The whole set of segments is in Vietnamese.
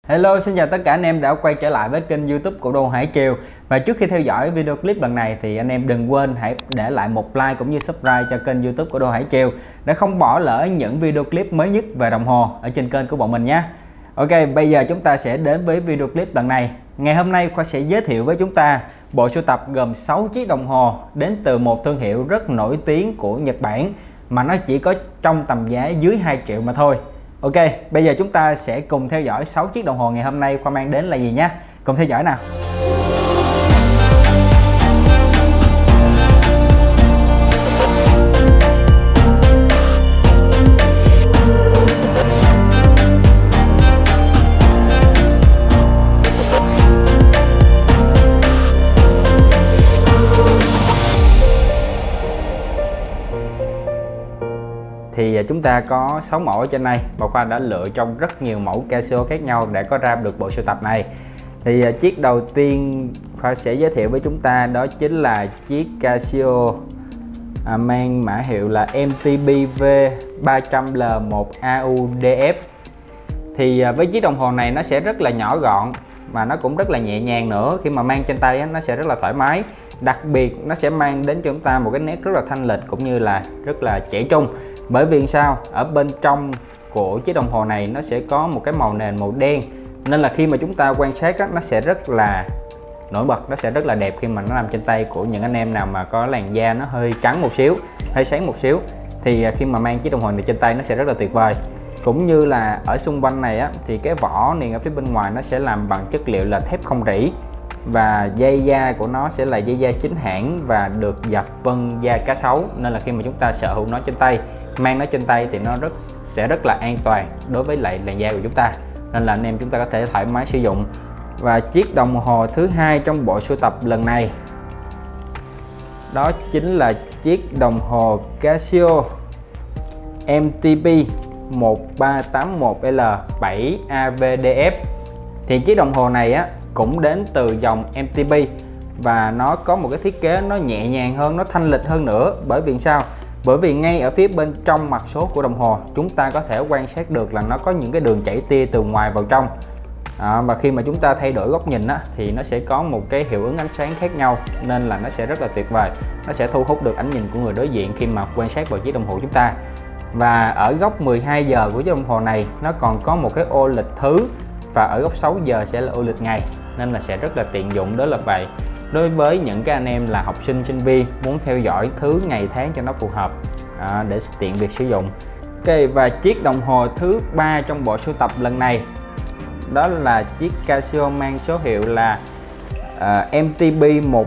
Hello, xin chào tất cả anh em đã quay trở lại với kênh YouTube của Đô Hải Triều. Và trước khi theo dõi video clip lần này thì anh em đừng quên hãy để lại một like cũng như subscribe cho kênh YouTube của Đô Hải Triều để không bỏ lỡ những video clip mới nhất về đồng hồ ở trên kênh của bọn mình nhé. Ok, bây giờ chúng ta sẽ đến với video clip lần này. Ngày hôm nay Khoa sẽ giới thiệu với chúng ta bộ sưu tập gồm 6 chiếc đồng hồ đến từ một thương hiệu rất nổi tiếng của Nhật Bản mà nó chỉ có trong tầm giá dưới 2 triệu mà thôi. Ok, bây giờ chúng ta sẽ cùng theo dõi 6 chiếc đồng hồ ngày hôm nay Khoa mang đến là gì nhé. Cùng theo dõi nào. Thì chúng ta có 6 mẫu ở trên này và Khoa đã lựa trong rất nhiều mẫu Casio khác nhau để có ra được bộ sưu tập này. Thì chiếc đầu tiên Khoa sẽ giới thiệu với chúng ta đó chính là chiếc Casio mang mã hiệu là MTB V300L1AUDF. Thì với chiếc đồng hồ này nó sẽ rất là nhỏ gọn và nó cũng rất là nhẹ nhàng nữa, khi mà mang trên tay nó sẽ rất là thoải mái. Đặc biệt nó sẽ mang đến cho chúng ta một cái nét rất là thanh lịch cũng như là rất là trẻ trung. Bởi vì sao? Ở bên trong của chiếc đồng hồ này nó sẽ có một cái màu nền màu đen, nên là khi mà chúng ta quan sát nó sẽ rất là nổi bật, nó sẽ rất là đẹp khi mà nó nằm trên tay của những anh em nào mà có làn da nó hơi trắng một xíu, hơi sáng một xíu. Thì khi mà mang chiếc đồng hồ này trên tay nó sẽ rất là tuyệt vời. Cũng như là ở xung quanh này thì cái vỏ niền ở phía bên ngoài nó sẽ làm bằng chất liệu là thép không rỉ, và dây da của nó sẽ là dây da chính hãng và được dập vân da cá sấu, nên là khi mà chúng ta sở hữu nó trên tay, mang nó trên tay thì nó sẽ rất là an toàn đối với lại làn da của chúng ta, nên là anh em chúng ta có thể thoải mái sử dụng. Và chiếc đồng hồ thứ hai trong bộ sưu tập lần này đó chính là chiếc đồng hồ Casio MTB 1381L7AVDF. Thì chiếc đồng hồ này cũng đến từ dòng MTB và nó có một cái thiết kế nó nhẹ nhàng hơn, nó thanh lịch hơn nữa. Bởi vì sao? Bởi vì ngay ở phía bên trong mặt số của đồng hồ chúng ta có thể quan sát được là nó có những cái đường chảy tia từ ngoài vào trong. Và khi mà chúng ta thay đổi góc nhìn thì nó sẽ có một cái hiệu ứng ánh sáng khác nhau, nên là nó sẽ rất là tuyệt vời. Nó sẽ thu hút được ánh nhìn của người đối diện khi mà quan sát vào chiếc đồng hồ chúng ta. Và ở góc 12 giờ của chiếc đồng hồ này nó còn có một cái ô lịch thứ, và ở góc 6 giờ sẽ là ô lịch ngày, nên là sẽ rất là tiện dụng. Đó là vậy đối với những cái anh em là học sinh sinh viên muốn theo dõi thứ ngày tháng cho nó phù hợp để tiện việc sử dụng. Ok, và chiếc đồng hồ thứ ba trong bộ sưu tập lần này đó là chiếc Casio mang số hiệu là MTB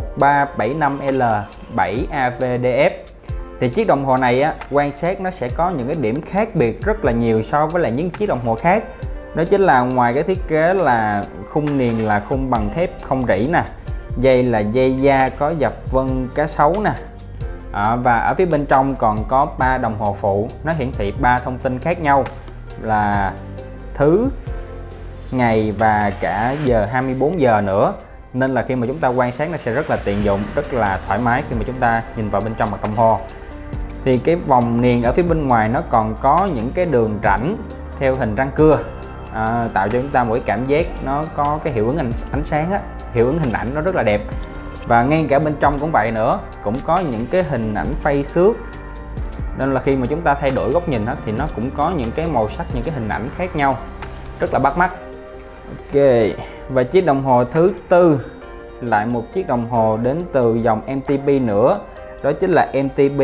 1375L7AVDF. Thì chiếc đồng hồ này quan sát nó sẽ có những cái điểm khác biệt rất là nhiều so với lại những chiếc đồng hồ khác. Đó chính là ngoài cái thiết kế là khung niền là khung bằng thép không rỉ nè, dây là dây da có dập vân cá sấu nè, và ở phía bên trong còn có 3 đồng hồ phụ, nó hiển thị 3 thông tin khác nhau là thứ, ngày và cả giờ 24 giờ nữa. Nên là khi mà chúng ta quan sát nó sẽ rất là tiện dụng, rất là thoải mái khi mà chúng ta nhìn vào bên trong mặt đồng hồ. Thì cái vòng niền ở phía bên ngoài nó còn có những cái đường rãnh theo hình răng cưa, tạo cho chúng ta một cái cảm giác nó có cái hiệu ứng ánh sáng hiệu ứng hình ảnh nó rất là đẹp. Và ngay cả bên trong cũng vậy nữa, cũng có những cái hình ảnh phay xước, nên là khi mà chúng ta thay đổi góc nhìn thì nó cũng có những cái màu sắc, những cái hình ảnh khác nhau, rất là bắt mắt. Ok, và chiếc đồng hồ thứ tư lại một chiếc đồng hồ đến từ dòng MTB nữa, đó chính là MTB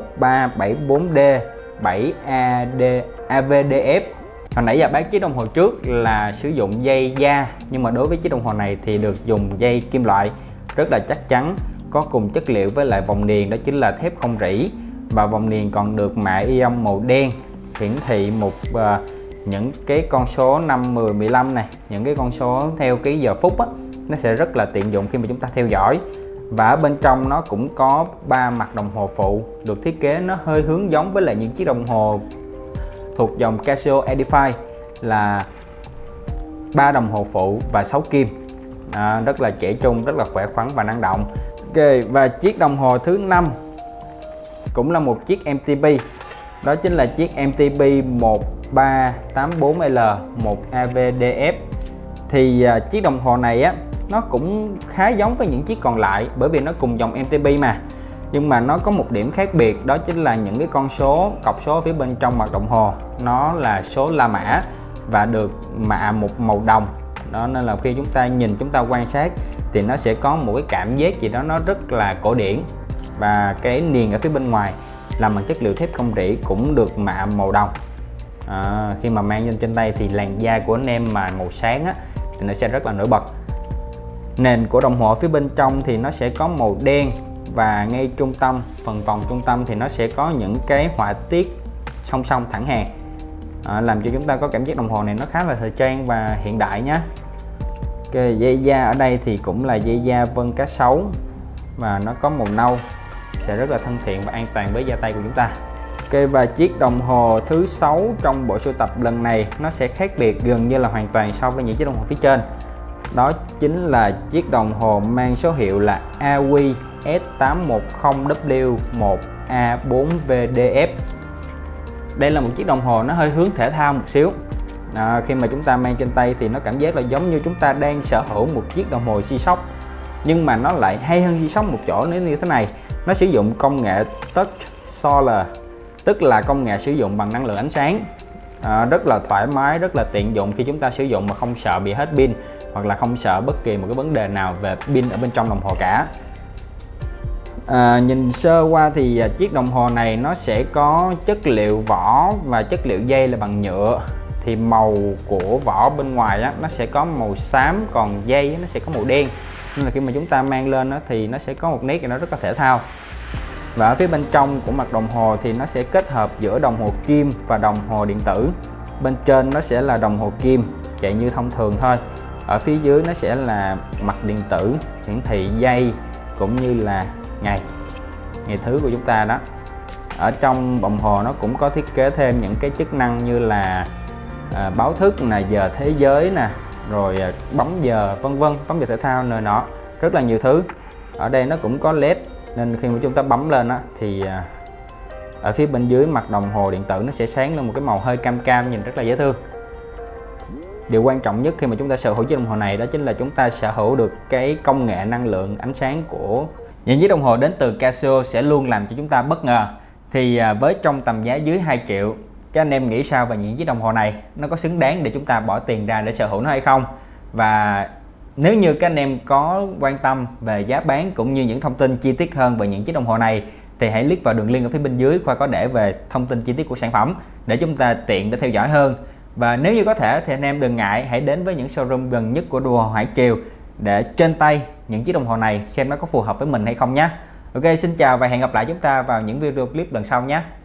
1374D7AVDF. Hồi nãy giờ bán chiếc đồng hồ trước là sử dụng dây da, nhưng mà đối với chiếc đồng hồ này thì được dùng dây kim loại rất là chắc chắn, có cùng chất liệu với lại vòng niền đó chính là thép không rỉ, và vòng niền còn được mạ ion màu đen, hiển thị những cái con số 5, 10, 15 này, những cái con số theo cái giờ phút nó sẽ rất là tiện dụng khi mà chúng ta theo dõi. Và ở bên trong nó cũng có 3 mặt đồng hồ phụ, được thiết kế nó hơi hướng giống với lại những chiếc đồng hồ thuộc dòng Casio Edify là 3 đồng hồ phụ và 6 kim, rất là trẻ trung, rất là khỏe khoắn và năng động. Ok, và chiếc đồng hồ thứ 5 cũng là một chiếc MTB, đó chính là chiếc MTB 1384L1AVDF. Thì chiếc đồng hồ này á nó cũng khá giống với những chiếc còn lại, bởi vì nó cùng dòng MTB mà. Nhưng mà nó có một điểm khác biệt, đó chính là những cái con số, cọc số phía bên trong mặt đồng hồ nó là số La Mã và được mạ một màu đồng. Đó, nên là khi chúng ta nhìn, chúng ta quan sát thì nó sẽ có một cái cảm giác gì đó nó rất là cổ điển. Và cái niền ở phía bên ngoài làm bằng chất liệu thép không rỉ cũng được mạ màu đồng. Khi mà mang lên trên tay thì làn da của anh em mà màu sáng á, thì nó sẽ rất là nổi bật. Nền của đồng hồ phía bên trong thì nó sẽ có màu đen, và ngay trung tâm, phần vòng trung tâm thì nó sẽ có những cái họa tiết song song thẳng hàng, làm cho chúng ta có cảm giác đồng hồ này nó khá là thời trang và hiện đại nhé. Okay, dây da ở đây thì cũng là dây da vân cá sấu và nó có màu nâu, sẽ rất là thân thiện và an toàn với da tay của chúng ta. Ok, và chiếc đồng hồ thứ 6 trong bộ sưu tập lần này nó sẽ khác biệt gần như là hoàn toàn so với những chiếc đồng hồ phía trên. Đó chính là chiếc đồng hồ mang số hiệu là AWI S810W1A4VDF. Đây là một chiếc đồng hồ nó hơi hướng thể thao một xíu. Khi mà chúng ta mang trên tay thì nó cảm giác là giống như chúng ta đang sở hữu một chiếc đồng hồ G-Shock. Nhưng mà nó lại hay hơn G-Shock một chỗ nữa như thế này. Nó sử dụng công nghệ Touch Solar, tức là công nghệ sử dụng bằng năng lượng ánh sáng. Rất là thoải mái, rất là tiện dụng khi chúng ta sử dụng mà không sợ bị hết pin, hoặc là không sợ bất kỳ một cái vấn đề nào về pin ở bên trong đồng hồ cả. Nhìn sơ qua thì chiếc đồng hồ này nó sẽ có chất liệu vỏ và chất liệu dây là bằng nhựa. Thì màu của vỏ bên ngoài á, nó sẽ có màu xám, còn dây nó sẽ có màu đen. Nên là khi mà chúng ta mang lên á, thì nó sẽ có một nét nó rất là thể thao. Và ở phía bên trong của mặt đồng hồ thì nó sẽ kết hợp giữa đồng hồ kim và đồng hồ điện tử. Bên trên nó sẽ là đồng hồ kim chạy như thông thường thôi. Ở phía dưới nó sẽ là mặt điện tử hiển thị giây cũng như là ngày thứ của chúng ta đó. Ở trong đồng hồ nó cũng có thiết kế thêm những cái chức năng như là báo thức nè, giờ thế giới nè, rồi bấm giờ vân vân, bấm giờ thể thao nơi nọ, rất là nhiều thứ. Ở đây nó cũng có LED, nên khi mà chúng ta bấm lên á, thì ở phía bên dưới mặt đồng hồ điện tử nó sẽ sáng lên một cái màu hơi cam cam, nhìn rất là dễ thương. Điều quan trọng nhất khi mà chúng ta sở hữu chiếc đồng hồ này đó chính là chúng ta sở hữu được cái công nghệ năng lượng ánh sáng của những chiếc đồng hồ đến từ Casio sẽ luôn làm cho chúng ta bất ngờ. Thì với trong tầm giá dưới 2 triệu, các anh em nghĩ sao về những chiếc đồng hồ này? Nó có xứng đáng để chúng ta bỏ tiền ra để sở hữu nó hay không? Và nếu như các anh em có quan tâm về giá bán cũng như những thông tin chi tiết hơn về những chiếc đồng hồ này, thì hãy click vào đường link ở phía bên dưới, Khoa có để về thông tin chi tiết của sản phẩm để chúng ta tiện để theo dõi hơn. Và nếu như có thể thì anh em đừng ngại hãy đến với những showroom gần nhất của đồng hồ Hải Triều để trên tay những chiếc đồng hồ này xem nó có phù hợp với mình hay không nhé. Ok, xin chào và hẹn gặp lại chúng ta vào những video clip lần sau nhé.